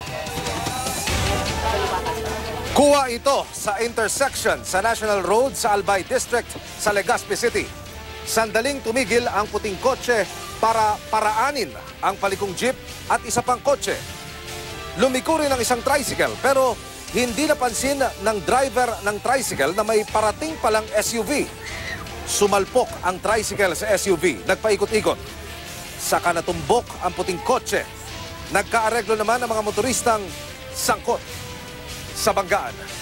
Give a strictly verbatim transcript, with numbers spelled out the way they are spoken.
Kuha ito sa intersection sa National Road sa Albay District sa Legazpi City. Sandaling tumigil ang puting kotse para paraanin ang palikong jeep at isa pang kotse. Lumiko rin ang isang tricycle pero hindi napansin ng driver ng tricycle na may parating palang S U V. Sumalpok ang tricycle sa S U V, nagpaikot-ikot. Saka natumbok ang puting kotse. Nagkaareglo naman ang mga motoristang sangkot sa banggaan.